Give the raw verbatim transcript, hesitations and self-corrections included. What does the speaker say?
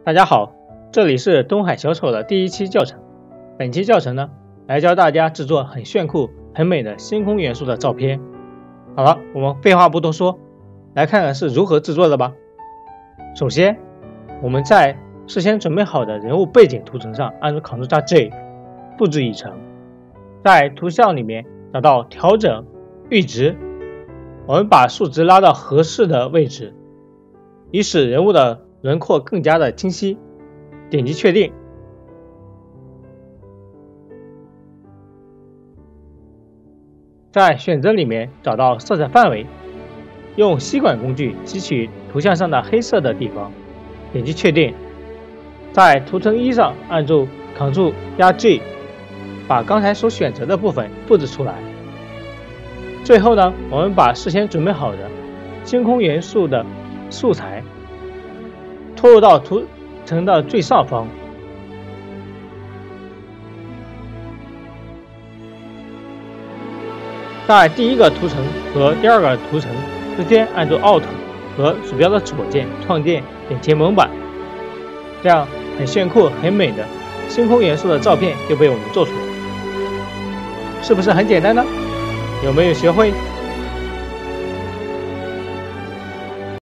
大家好，这里是东海小丑的第一期教程。本期教程呢，来教大家制作很炫酷、很美的星空元素的照片。好了，我们废话不多说，来看看是如何制作的吧。首先，我们在事先准备好的人物背景图层上按住 Ctrl 加 J 复制已成，在图像里面找到调整阈值，我们把数值拉到合适的位置，以使人物的轮廓更加的清晰。点击确定。在选择里面找到色彩范围，用吸管工具吸取图像上的黑色的地方，点击确定。在图层一上按住 Ctrl 加 G， 把刚才所选择的部分复制出来。最后呢，我们把事先准备好的星空元素的素材拖入到图层的最上方，在第一个图层和第二个图层之间按住 Alt 和鼠标的左键创建点前蒙版，这样很炫酷很美的星空元素的照片就被我们做出来，是不是很简单呢？有没有学会？